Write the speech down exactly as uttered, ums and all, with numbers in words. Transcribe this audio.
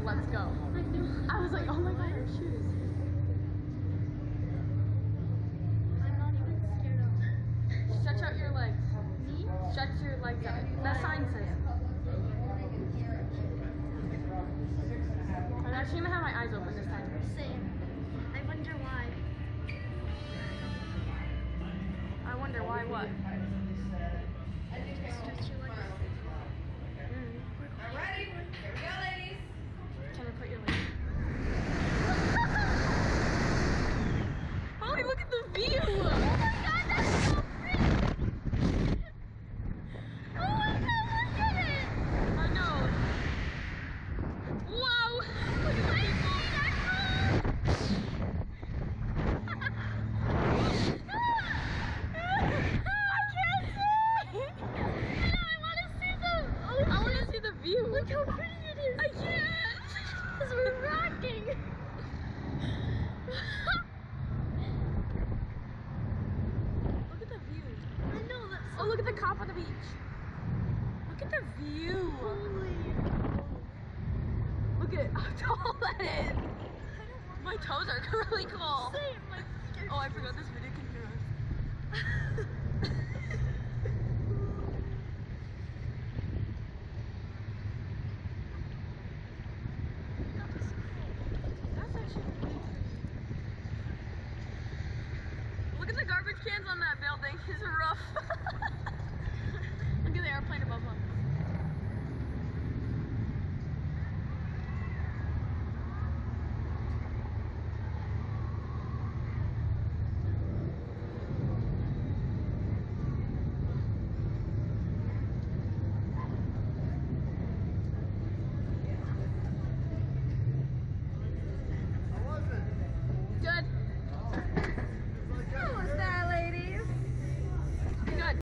let's go. I was like, oh my god, her shoes. I'm not even scared of it. Stretch out your legs. Me? Stretch your legs out. That sign says it. I'm actually gonna have my eyes open this time. Same. I wonder why. I wonder why what? Stretch your legs. Mm. All ready? Here we go, ladies. Can I put your legs? Holly, look at the view! Oh my god, that's so pretty! Oh my god, look at it! I know. Wow! Look at the people. I want to see the view. Look how pretty it is! I can't. Because we're rocking! Look at the view. I know, that's so Oh, look at the cop on the beach. Look at the view. holy. Look at how tall that is. I don't want My toes are really cool. to say it, my feet are Oh, I forgot this video can hear us. That's actually really pretty. Look at the garbage cans on that building. It's rough. Look at the airplane above us.